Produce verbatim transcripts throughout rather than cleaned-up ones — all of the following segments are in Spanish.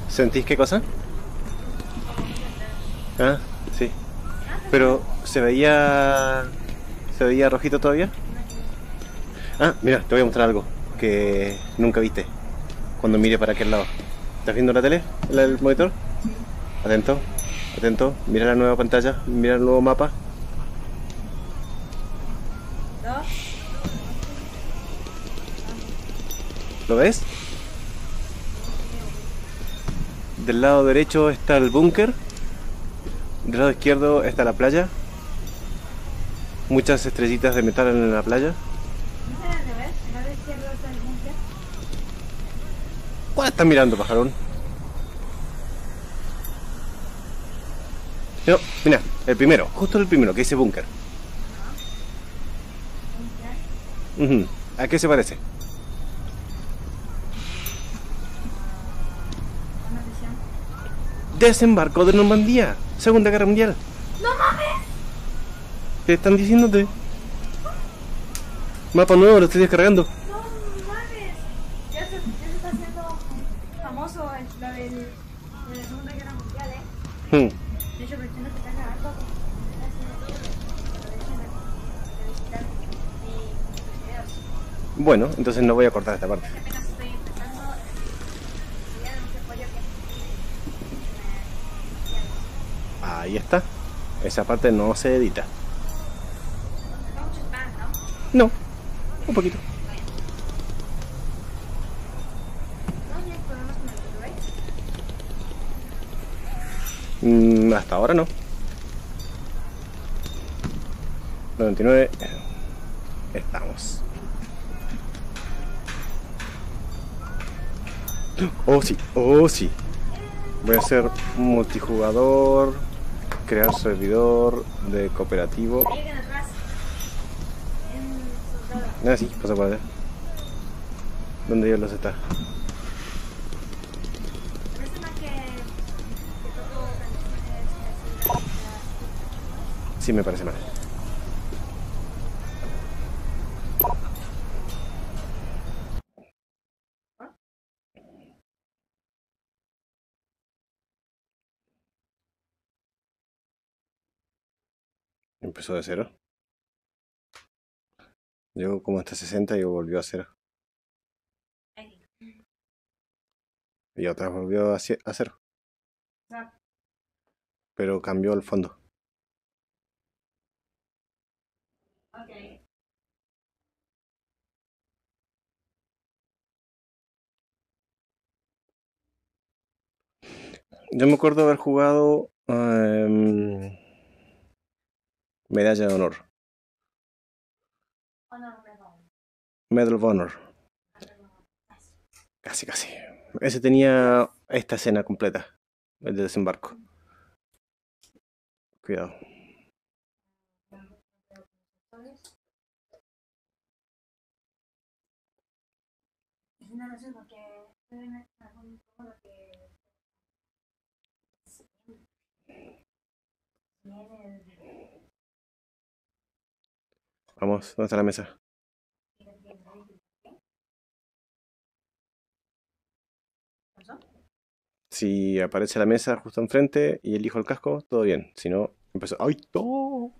¿Sentís qué cosa? Ah, sí. Pero se veía... ¿Se veía rojito todavía? Ah, mira, te voy a mostrar algo que nunca viste cuando mire para aquel lado. ¿Estás viendo la tele? ¿El, el monitor? Atento, atento. Mira la nueva pantalla, mira el nuevo mapa. ¿Lo ves? Del lado derecho está el búnker. Del lado izquierdo está la playa. Muchas estrellitas de metal en la playa. ¿Cuál estás mirando, pajarón? No, mira, el primero, justo el primero, que dice búnker. Uh-huh. ¿A qué se parece? Desembarco de Normandía, Segunda Guerra Mundial. ¡No mames! ¿Qué están diciéndote? Mapa nuevo, lo estoy descargando. No mames. Ya se, ya se está haciendo famoso el, lo del, de la Segunda Guerra Mundial, ¿eh? Hmm. De hecho, pretendo que está grabando como Bueno, entonces no voy a cortar esta parte. apenas estoy empezando. Ya no sé pollo que. Ahí está. Esa parte no se edita. No mucho spam, ¿no? No, un poquito. ¿No hay problemas con el Blu-ray? Mm, hasta ahora no. noventa y nueve. Estamos. Oh sí, oh sí. Voy a hacer multijugador, crear servidor de cooperativo. Lleguen atrás. En soldado. Ah, sí, pasa por allá. ¿Dónde diablos está? Parece más que, que todo canciones así. Sí, me parece mal. Empezó de cero. Llegó como hasta sesenta y volvió a cero. Y otra vez volvió a ce- a cero. Pero cambió el fondo. Ok. Yo me acuerdo haber jugado em, Medalla de Honor. Medal of Honor. Casi, casi. Ese tenía esta escena completa. El de desembarco. Cuidado. No lo sé porque estoy en algún modo que viene el. Vamos, ¿dónde está la mesa? Si aparece la mesa justo enfrente y elijo el casco, todo bien. Si no, empezó. ¡Ay, no!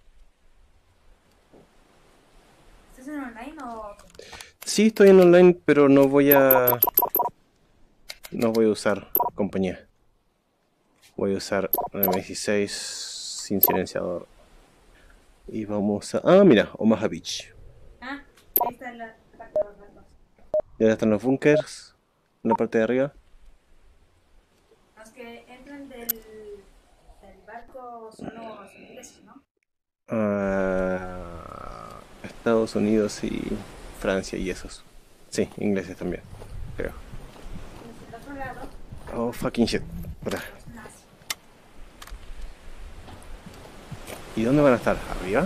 ¿Estás en online o...? Sí, estoy en online, pero no voy a... No voy a usar compañía. Voy a usar M dieciséis sin silenciador. Y vamos a... Ah, mira, Omaha Beach. Ah, ahí está la parte de los barcos. Ya están los bunkers. En la parte de arriba. Los que entran del, del barco son los ingleses, ¿no? Ah, Estados Unidos y Francia y esos. Sí, ingleses también, creo. Los del otro lado, Oh, fucking shit. Espera. los nazis. ¿Y dónde van a estar? ¿Arriba?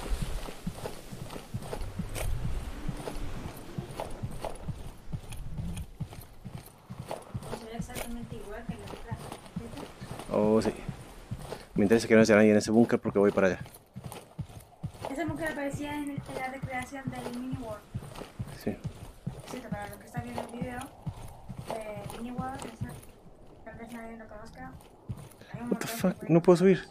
Se ve exactamente igual que la otra. Oh, sí. Me interesa que no haya nadie en ese búnker porque voy para allá. Esa mujer aparecía en, el- en la recreación del Mini World. Sí. Cierto, para los que están viendo el video, eh, Mini World es vez nadie lo conozca. Hay un What the montón fuck, que no puedo subir.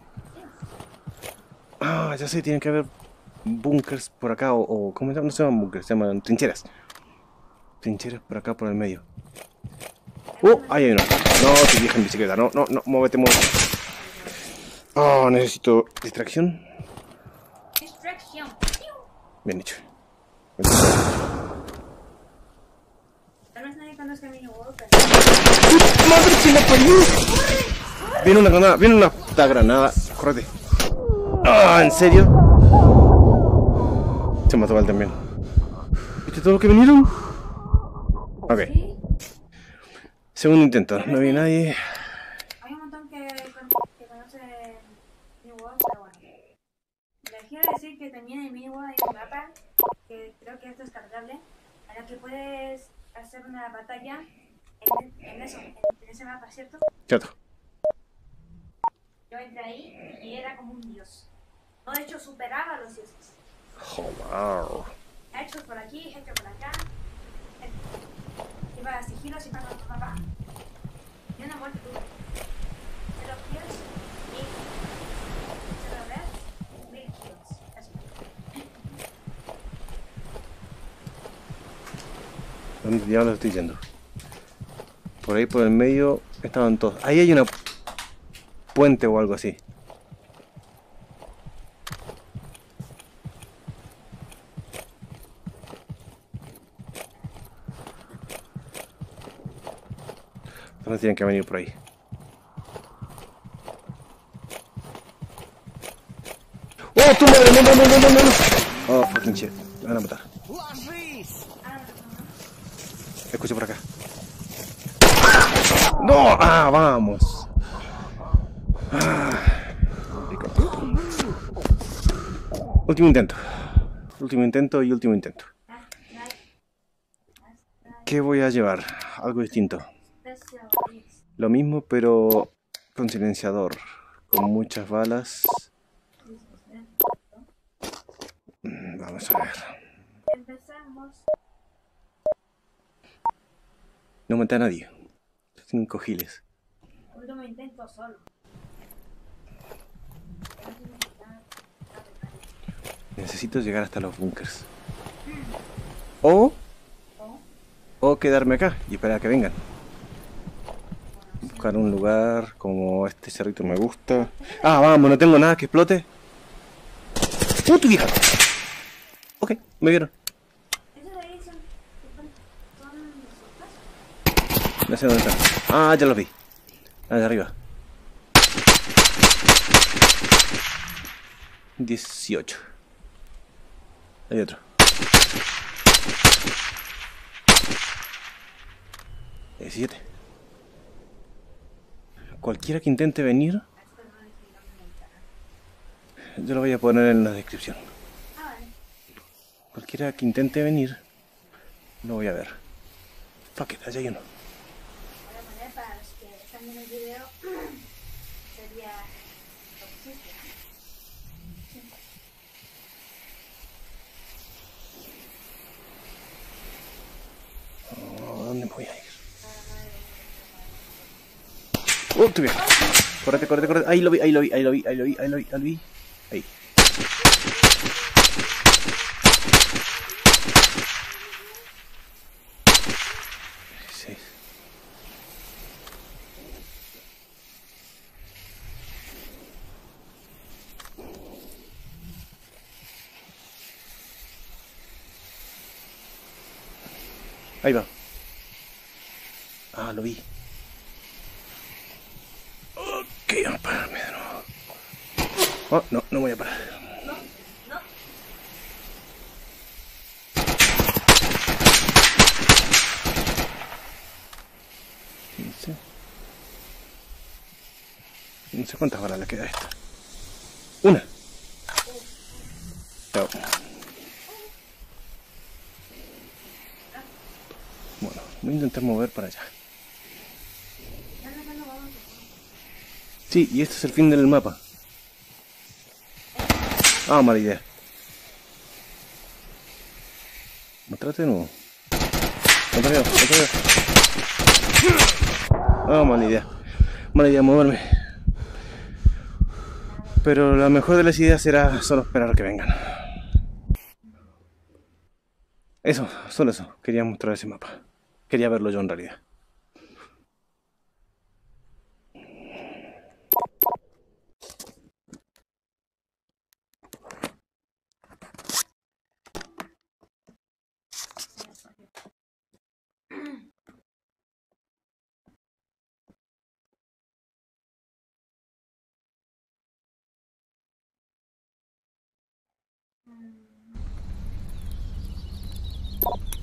Ah, ya sé, tiene que haber bunkers por acá, o, o ¿cómo se llaman? No se llaman bunkers, se llaman trincheras. Trincheras por acá, por el medio. ¡Oh! Ahí hay uno. No, te vieja en bicicleta. No, no, no, muévete, muévete. Oh, necesito distracción. Distracción. Bien hecho. Tal vez nadie conozca mi juego, pero... ¡Madre que la parió! Viene una granada, viene una puta granada. Córrete. Ah, ¿en serio? Se mató él también. ¿Viste todo lo que vinieron? Ok. ¿Sí? Segundo intento. No había nadie. Hay un montón que, que conoce Miniworld, pero bueno. Les quiero decir que también en Miniworld hay un mapa, que creo que esto es cargable, en el que puedes hacer una batalla en, en eso, en, en ese mapa, ¿cierto? Cierto. Yo entré ahí y era como un dios. No, de hecho, superaba a los dioses. Oh, wow. Hechos por aquí, hechos por acá. Iba a sigilos y pa, pa, pa, pa. Y una muerte dura. Pero kills, mil. Cero red, mil kills. Eso. ¿Dónde diablos estoy yendo? Por ahí por el medio estaban todos. Ahí hay una puente o algo así. Entonces tienen que venir por ahí. ¡Oh, tu madre! ¡No, no, no, no, no, no! Oh, fucking shit. Me van a matar. Escucho por acá. ¡No! ¡Ah, vamos! Ah. Último intento. Último intento y último intento. ¿Qué voy a llevar? Algo distinto. Lo mismo, pero con silenciador. Con muchas balas. Vamos a ver. Empezamos. No maté a nadie. Cinco giles. Último intento solo. Necesito llegar hasta los bunkers. O, o quedarme acá y esperar a que vengan. Buscar un lugar como este cerrito me gusta. Ah, vamos, no tengo nada que explote. ¡Uh, tu vieja! Ok, me vieron. ¿Esos de ahí son, son, son No sé dónde están. Ah, ya los vi. Allá arriba. dieciocho. Hay otro. diecisiete. Cualquiera que intente venir, yo lo voy a poner en la descripción. Cualquiera que intente venir, lo voy a ver. Fuck it, allá hay uno. Voy a poner para los que están viendo el video. Sería toxicity. Oh, ¿dónde voy a ir? ¡Oh, estoy bien! Córrete, córrete, córrete. Ahí lo vi, ahí lo vi, ahí lo vi, ahí lo vi, ahí lo vi, ahí lo vi. Ahí. dieciséis. Ahí va. Ah, lo vi. Ok, vamos a pararme de nuevo. Oh, no, no voy a parar. No, no. quince. No sé cuántas balas le queda a esta. Una. Chao. Bueno, voy a intentar mover para allá. Sí, y este es el fin del mapa. Ah, mala idea. Mostrate de nuevo. Mostrate, mostrate. Oh, mala idea. Mala idea moverme. Pero la mejor de las ideas será solo esperar a que vengan. Eso, solo eso. Quería mostrar ese mapa. Quería verlo yo en realidad. Mm.